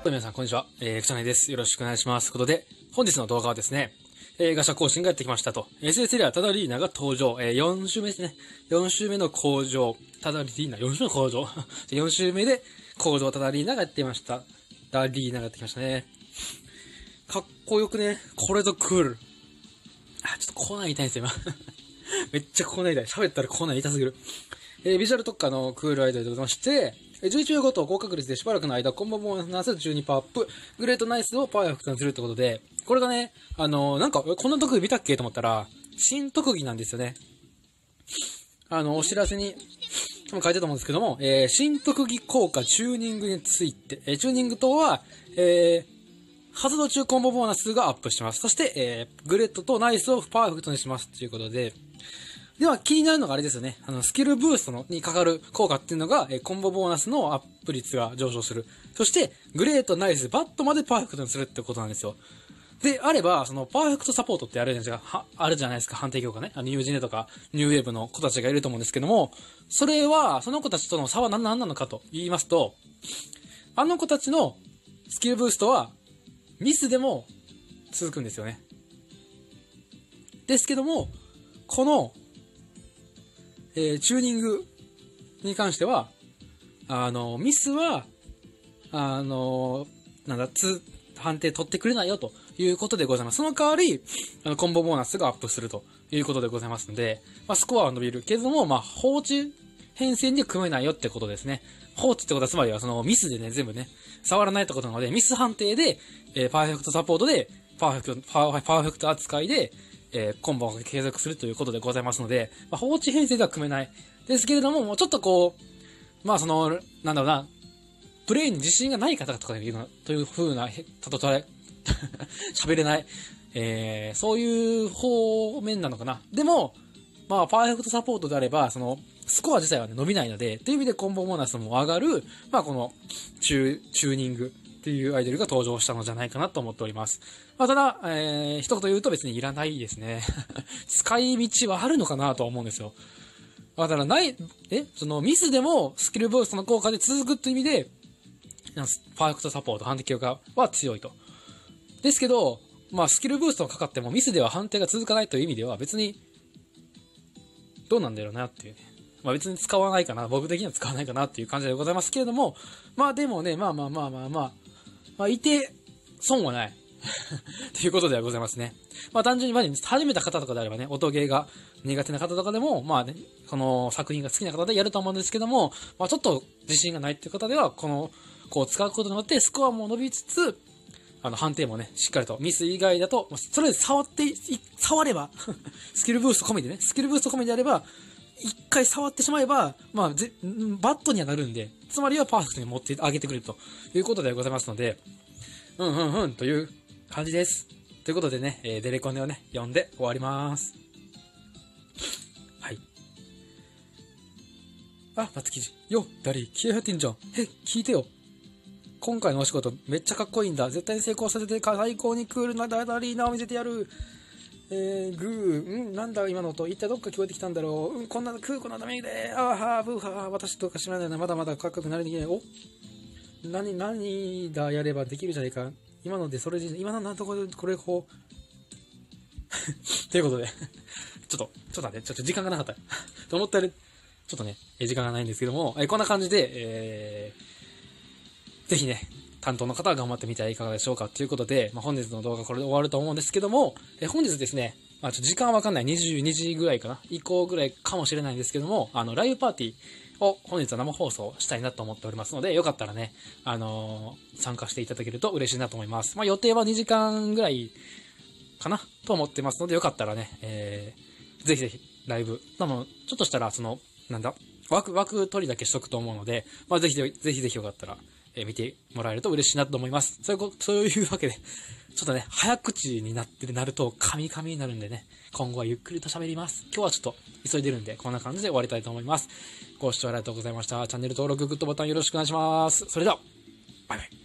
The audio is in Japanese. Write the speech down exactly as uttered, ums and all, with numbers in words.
皆さん、こんにちは。えー、くちゃねです。よろしくお願いします。ということで、本日の動画はですね、えー、ガシャ更新がやってきましたと。エスエス エリアタダリーナが登場。えー、よん週目ですね。よん週目の工場。タダリーナ、よん週目の工場よん週目で工場タダリーナがやってきました。ダリーナがやってきましたね。かっこよくね、これぞクール。あ、ちょっとコーナー痛いんですよ、今。めっちゃコーナー痛い。喋ったらコーナー痛すぎる。えー、ビジュアル特化のクールアイドルでございまして、じゅういちびょうごと高確率でしばらくの間、コンボボーナス じゅうにパーセント アップ、グレートナイスをパーフェクトにするってことで、これがね、あのー、なんか、こんな特技見たっけと思ったら、新特技なんですよね。あの、お知らせに、書いてたと思うんですけども、えー、新特技効果チューニングについて、えー、チューニングとは、えー、発動中コンボボーナスがアップします。そして、えー、グレートとナイスをパーフェクトにしますということで、では気になるのがあれですよね。あの、スキルブーストのにかかる効果っていうのが、えー、コンボボーナスのアップ率が上昇する。そして、グレート、ナイス、バットまでパーフェクトにするってことなんですよ。で、あれば、その、パーフェクトサポートってあるじゃないですか。は、あるじゃないですか。判定強化ね。あの、ニュージネとか、ニューウェーブの子たちがいると思うんですけども、それは、その子たちとの差は何なのかと言いますと、あの子たちのスキルブーストは、ミスでも続くんですよね。ですけども、この、えー、チューニングに関しては、あの、ミスは、あの、なんだ、つ、判定取ってくれないよということでございます。その代わり、あの、コンボボーナスがアップするということでございますので、まあ、スコアは伸びるけども、まあ、放置変遷で組めないよってことですね。放置ってことは、つまりはそのミスでね、全部ね、触らないってことなので、ミス判定で、えー、パーフェクトサポートで、パーフェクト、パー、パーフェクト扱いで、えー、コンボが継続するということでございますので、まあ、放置編成では組めない。ですけれども、もうちょっとこう、まあその、なんだろうな、プレイに自信がない方とかいうの、という風な、たとたれ、喋れない、えー、そういう方面なのかな。でも、まあパーフェクトサポートであれば、その、スコア自体はね、伸びないので、という意味でコンボボーナスも上がる、まあこの、チュー、チューニング。っていうアイドルが登場したのじゃないかなと思っております。まあ、ただ、えー、一言言うと別にいらないですね。使い道はあるのかなとは思うんですよ。だからない、えそのミスでもスキルブーストの効果で続くという意味で、パーフェクトサポート、判定強化は強いと。ですけど、まあスキルブーストがかかってもミスでは判定が続かないという意味では別に、どうなんだろうなっていうね。まあ別に使わないかな。僕的には使わないかなっていう感じでございますけれども、まあでもね、まあまあまあまあまあ、まあ、いて、損はない。ということではございますね。まあ単純に、まあ、始めた方とかであればね、音ゲーが苦手な方とかでも、まあね、この作品が好きな方でやると思うんですけども、まあちょっと自信がないっていう方では、この、こう使うことによってスコアも伸びつつ、あの判定もね、しっかりと、ミス以外だと、それで触って、触れば、スキルブースト込みでね、スキルブースト込みであれば、一回触ってしまえば、まあ、バットにはなるんで、つまりはパーフェクトに持ってあげてくれるということでございますので、うんうんうんという感じです。ということでね、えー、デレコネをね、読んで終わります。はい。あ、松記事。よ、ダリー、気合入ってんじゃん。え、聞いてよ。今回のお仕事めっちゃかっこいいんだ。絶対に成功させて、最高にクールなダリーナを見せてやる。えー、グー、んなんだ今の音、一体どっか聞こえてきたんだろう。うん、こんな、クーこのダメで、あーはー、ブーはー、私とか知らないな、まだまだかっこよくなれできない。お何、何だやればできるじゃないか。今ので、それで、今のなんとこで、これ、こう。ということで、ちょっと、ちょっと待って、ちょっと時間がなかった。と思ったら、ちょっとね、時間がないんですけども、えこんな感じで、えー、ぜひね、担当の方は頑張ってみてはいかがでしょうかということで、まあ、本日の動画これで終わると思うんですけども、え本日ですね、まあ、ちょっと時間はわかんない、にじゅうにじぐらいかな、以降ぐらいかもしれないんですけども、あの、ライブパーティーを本日は生放送したいなと思っておりますので、よかったらね、あのー、参加していただけると嬉しいなと思います。まあ、予定はにじかんぐらいかなと思ってますので、よかったらね、えー、ぜひぜひライブ、多分ちょっとしたら、その、なんだ、枠、枠取りだけしとくと思うので、まあ、ぜひぜひぜひぜひよかったら、えー、見てもらえると嬉しいなと思います。そういうこ、そういうわけで、ちょっとね、早口になってなると、カミカミになるんでね、今後はゆっくりと喋ります。今日はちょっと急いでるんで、こんな感じで終わりたいと思います。ご視聴ありがとうございました。チャンネル登録、グッドボタンよろしくお願いします。それでは、バイバイ。